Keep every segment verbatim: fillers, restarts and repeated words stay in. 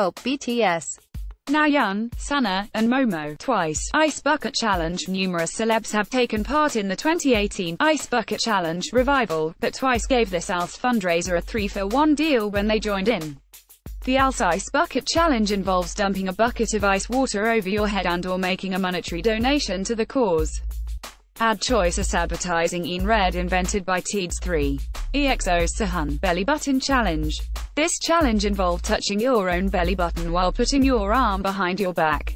help B T S. Nayeon, Sana, and Momo, twice. Ice Bucket Challenge. Numerous celebs have taken part in the twenty eighteen Ice Bucket Challenge revival, but twice gave this A L S fundraiser a three for one deal when they joined in. The A L S Ice Bucket Challenge involves dumping a bucket of ice water over your head and or making a monetary donation to the cause. Ad choice is advertising in red invented by Teeds three. E X O's Sehun Belly Button Challenge. This challenge involved touching your own belly button while putting your arm behind your back.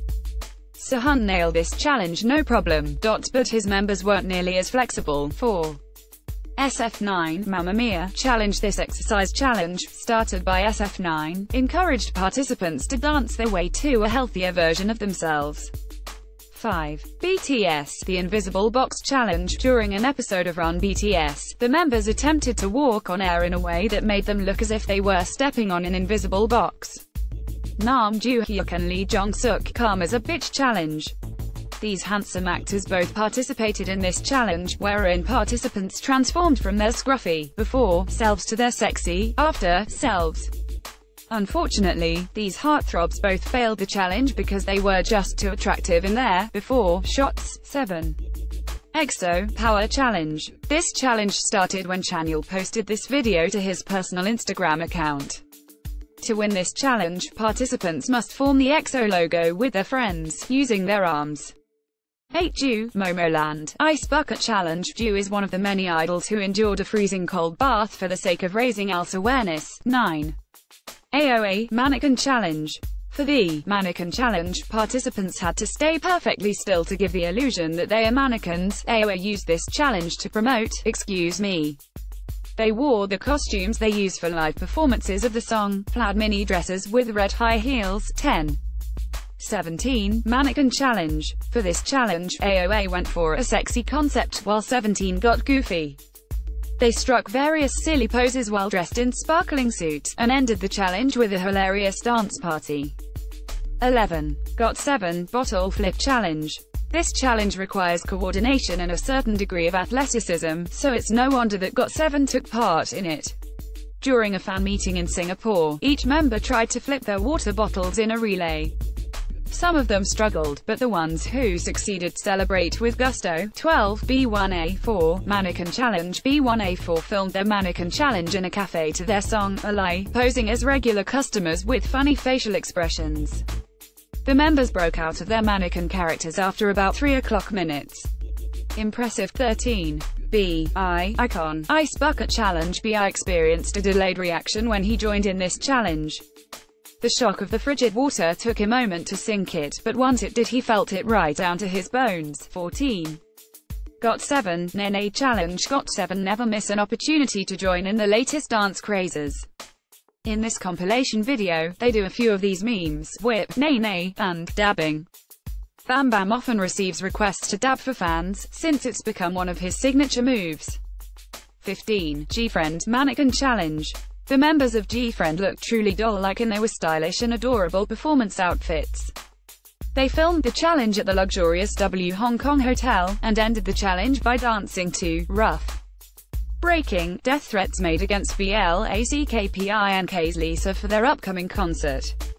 Sehun nailed this challenge no problem, but his members weren't nearly as flexible. four. S F nine Mamma Mia Challenge. This exercise challenge, started by S F nine, encouraged participants to dance their way to a healthier version of themselves. five. B T S The Invisible Box Challenge. During an episode of Run B T S, the members attempted to walk on air in a way that made them look as if they were stepping on an invisible box. Nam Joo-hyuk and Lee Jong-suk come as a bitch challenge. These handsome actors both participated in this challenge, wherein participants transformed from their scruffy, before, selves to their sexy, after, selves. Unfortunately, these heartthrobs both failed the challenge because they were just too attractive in their before shots. seven. E X O Power Challenge. This challenge started when Chanyeol posted this video to his personal Instagram account. To win this challenge, participants must form the E X O logo with their friends, using their arms. eight. Ju Momoland Ice Bucket Challenge. Ju is one of the many idols who endured a freezing cold bath for the sake of raising A L S awareness. nine. A O A Mannequin Challenge. For the Mannequin Challenge, participants had to stay perfectly still to give the illusion that they are mannequins. A O A used this challenge to promote Excuse Me. They wore the costumes they use for live performances of the song, plaid mini dresses with red high heels. ten. seventeen Mannequin Challenge. For this challenge, A O A went for a sexy concept, while seventeen got goofy. They struck various silly poses while dressed in sparkling suits, and ended the challenge with a hilarious dance party. eleven. Got seven Bottle Flip Challenge. This challenge requires coordination and a certain degree of athleticism, so it's no wonder that Got seven took part in it. During a fan meeting in Singapore, each member tried to flip their water bottles in a relay. Some of them struggled, but the ones who succeeded celebrate with gusto. twelve. B one A four Mannequin Challenge. B one A four filmed their Mannequin Challenge in a cafe to their song, A Lie, posing as regular customers with funny facial expressions. The members broke out of their mannequin characters after about three o'clock minutes. Impressive. thirteen. B I Icon Ice Bucket Challenge. B I experienced a delayed reaction when he joined in this challenge. The shock of the frigid water took a moment to sink it, but once it did he felt it right down to his bones. fourteen. Got seven Nene Challenge. Got seven never miss an opportunity to join in the latest dance crazes. In this compilation video, they do a few of these memes, whip, nene, and dabbing. Bam Bam often receives requests to dab for fans, since it's become one of his signature moves. fifteen. G-Friend Mannequin Challenge. The members of G-Friend looked truly doll-like and they were stylish and adorable performance outfits. They filmed the challenge at the luxurious W Hong Kong Hotel, and ended the challenge by dancing to Rough Breaking death threats made against BLACKPINK's Lisa for their upcoming concert.